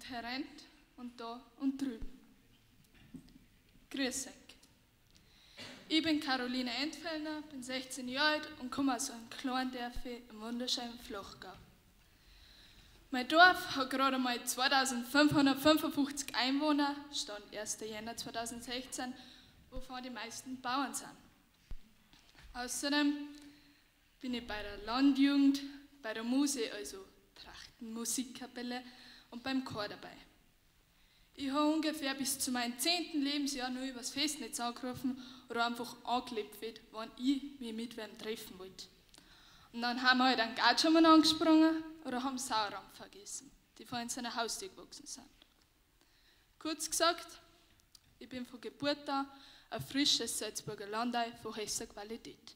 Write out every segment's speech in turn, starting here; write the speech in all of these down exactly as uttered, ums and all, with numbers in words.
und herrennt und da und drüben. Grüß euch. Ich bin Caroline Entfellner, bin sechzehn Jahre alt und komme aus einem kleinen Dorf im wunderschönen Flachgau. Mein Dorf hat gerade mal zweitausendfünfhundertfünfundfünfzig Einwohner, Stand erster Jänner zweitausendsechzehn, wovon die meisten Bauern sind. Außerdem bin ich bei der Landjugend, bei der Muse, also Trachtenmusikkapelle, und beim Chor dabei. Ich habe ungefähr bis zu meinem zehnten Lebensjahr nur übers Festnetz angerufen oder einfach angeklebt wird, wann ich mich mit wem treffen wollte. Und dann haben wir halt einen Gatschammer angesprungen oder haben Sauerrahm vergessen, die vor uns einer Haustür gewachsen sind. Kurz gesagt, ich bin von Geburt an ein frisches Salzburger Landei von höchster Qualität.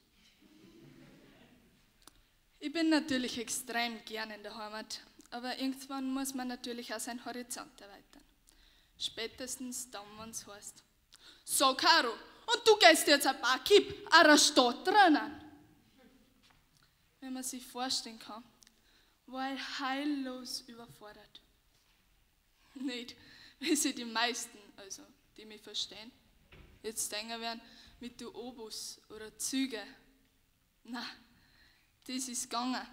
Ich bin natürlich extrem gern in der Heimat, aber irgendwann muss man natürlich auch seinen Horizont erweitern. Spätestens dann, wenn es heißt: So, Caro, und du gehst jetzt ein paar Kipp einer Stadt drinnen. Wenn man sich vorstellen kann, war ich heillos überfordert. Nicht, wie sie die meisten, also die mich verstehen, jetzt denken werden, mit dem Obus oder Züge. Na, das ist gegangen.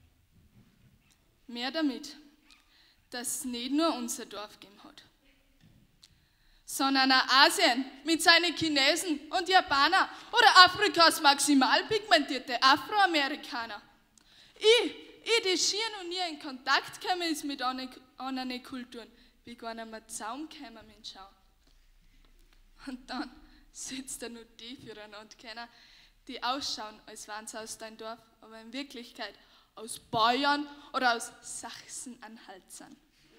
Mehr damit, dass es nicht nur unser Dorf gegeben hat, sondern auch Asien mit seinen Chinesen und Japanern oder Afrikas maximal pigmentierte Afroamerikaner. Ich, ich, die schier noch nie in Kontakt gekommen ist mit anderen Kulturen, wie gar nicht mehr zusammengekommen mit Schau. Und dann sitzt da nur die füreinander kennen, die ausschauen, als wären sie aus deinem Dorf, aber in Wirklichkeit aus Bayern oder aus Sachsen-Anhalt sind.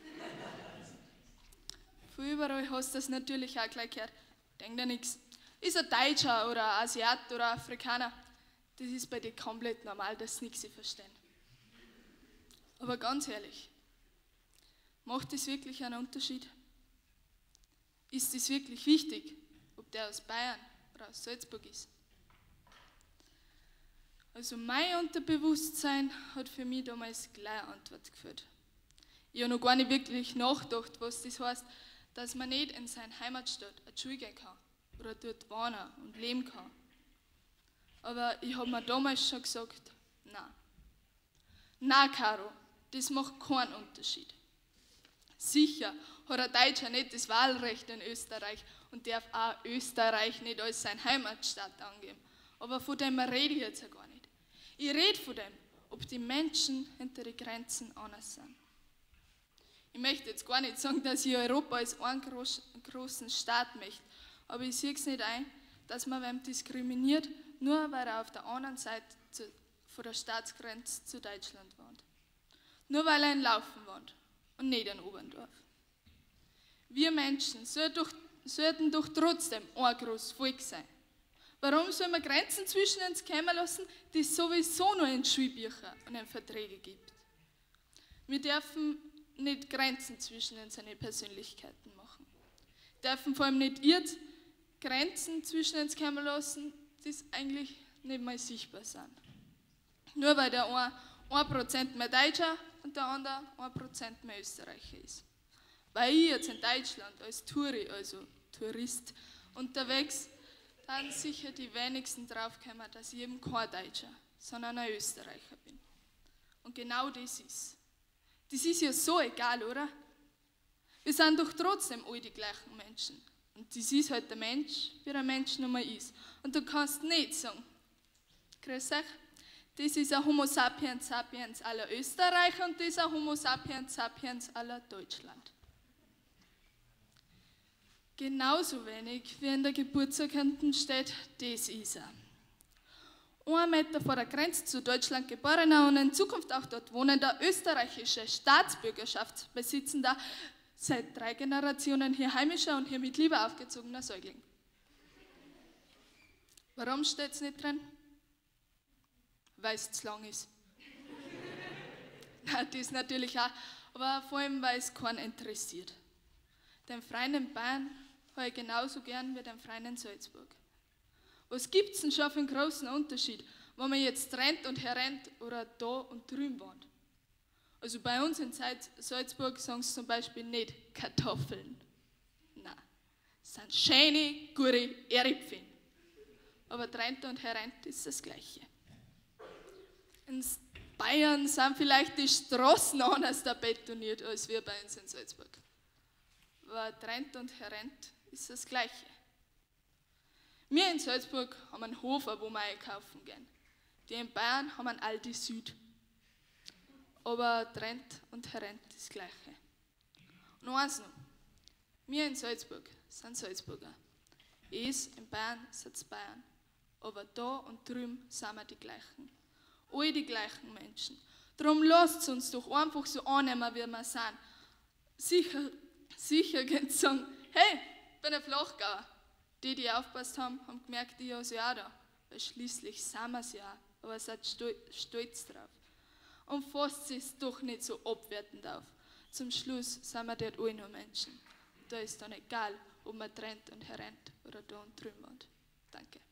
Von überall hast du das natürlich auch gleich gehört. Denk dir nichts. Ist ein Deutscher oder ein Asiat oder ein Afrikaner. Das ist bei dir komplett normal, dass sie nichts verstehen. Aber ganz ehrlich, macht das wirklich einen Unterschied? Ist es wirklich wichtig, ob der aus Bayern oder aus Salzburg ist? Also mein Unterbewusstsein hat für mich damals gleich eine Antwort geführt. Ich habe noch gar nicht wirklich nachgedacht, was das heißt, dass man nicht in seiner Heimatstadt eine Schule gehen kann oder dort wohnen und leben kann. Aber ich habe mir damals schon gesagt, nein. Nein, Caro, das macht keinen Unterschied. Sicher hat ein Deutscher nicht das Wahlrecht in Österreich und darf auch Österreich nicht als seine Heimatstadt angeben. Aber von dem rede ich jetzt ja gar nicht. Ich rede von dem, ob die Menschen hinter den Grenzen anders sind. Ich möchte jetzt gar nicht sagen, dass ich Europa als einen großen Staat möchte, aber ich sehe es nicht ein, dass man wem diskriminiert, nur weil er auf der anderen Seite zu, von der Staatsgrenze zu Deutschland wohnt. Nur weil er in Laufen wohnt und nicht in Oberndorf. Wir Menschen sollten doch, sollten doch trotzdem ein großes Volk sein. Warum soll man Grenzen zwischen uns kommen lassen, die es sowieso nur in Schulbüchern und in Verträgen gibt? Wir dürfen nicht Grenzen zwischen unseren Persönlichkeiten machen. Wir dürfen vor allem nicht irrt Grenzen zwischen uns kommen lassen, die eigentlich nicht mal sichtbar sind. Nur weil der eine ein Prozent mehr Deutscher und der andere ein Prozent mehr Österreicher ist. Weil ich jetzt in Deutschland als Touri, also Tourist, unterwegs, dann sicher die wenigsten draufkommen, dass ich eben kein Deutscher, sondern ein Österreicher bin. Und genau das ist. Das ist ja so egal, oder? Wir sind doch trotzdem alle die gleichen Menschen. Und das ist halt der Mensch, wie der Mensch nun mal ist. Und du kannst nicht sagen, grüß euch, das ist ein Homo sapiens sapiens aller Österreich und das ist ein Homo sapiens sapiens aller Deutschland. Genauso wenig wie in der Geburtsurkunde steht, das ist er. Ein Meter vor der Grenze zu Deutschland geborener und in Zukunft auch dort wohnender österreichischer Staatsbürgerschaft besitzender, seit drei Generationen hier heimischer und hier mit Liebe aufgezogener Säugling. Warum steht es nicht drin? Weil es zu lang ist. Na, das natürlich auch, aber vor allem, weil es keinen interessiert. Den Freien in Bayern habe ich genauso gern wie den Freien in Salzburg. Was gibt es denn schon für einen großen Unterschied, wenn man jetzt rennt und herrennt oder da und drüben wohnt? Also bei uns in Salzburg sagen sie zum Beispiel nicht Kartoffeln. Nein, es sind schöne, gute Erdäpfel. Aber Trent und Herrent ist das Gleiche. In Bayern sind vielleicht die Straßen anders da betoniert als wir bei uns in Salzburg. Aber Trent und Herrent ist das Gleiche. Wir in Salzburg haben einen Hofer, wo wir einkaufen gehen. Die in Bayern haben einen Aldi Süd. Aber Trent und Herrent ist das Gleiche. Und eins noch. Wir in Salzburg sind Salzburger. Es in Bayern sind Bayern. Aber da und drüben sind wir die gleichen. Alle die gleichen Menschen. Darum lasst uns doch einfach so annehmen, wie wir sind. Sicher, sicher könnt ihr sagen, hey, ich bin ein Flachgauer. Die, die aufgepasst haben, haben gemerkt, ich habe sie auch da. Weil schließlich sind wir es ja, aber seid stolz drauf. Und fasst es doch nicht so abwertend auf. Zum Schluss sind wir dort alle nur Menschen. Da ist dann egal, ob man trennt und herrennt oder da und drüben wohnt. Danke.